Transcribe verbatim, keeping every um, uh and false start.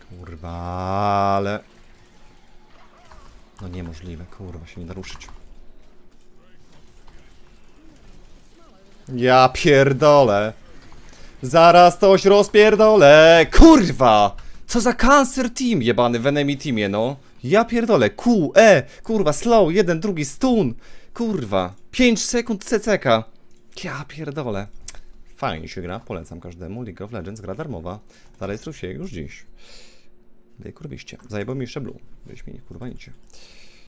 Kurwa, ale... No niemożliwe, kurwa, się nie da ruszyć. Ja pierdolę. Zaraz coś rozpierdolę. Kurwa! Co za cancer team jebany w enemy teamie, no. Ja pierdolę. Q, E, kurwa, slow, jeden, drugi, stun. Kurwa. pięć sekund C C K. Ja pierdolę. Fajnie się gra, polecam każdemu. League of Legends, gra darmowa. Zarejestruj się już dziś. Daj kurwiście. Zajebał mi jeszcze blue. Weź mi, kurwa, nicie.